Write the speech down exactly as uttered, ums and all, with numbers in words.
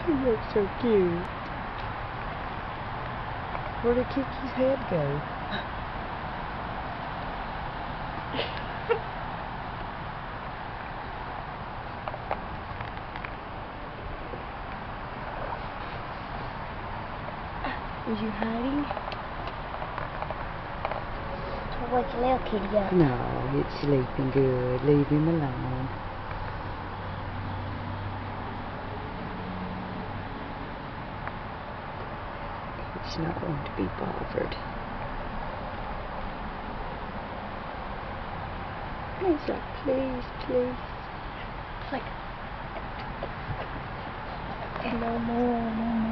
He looks so cute. Where did Kiki's head go? Is you hiding? I'll wake the little kitty up. No, it's sleeping good. Leave him alone. It's not going to be bothered. He's like, please, please. It's like, no more, no more.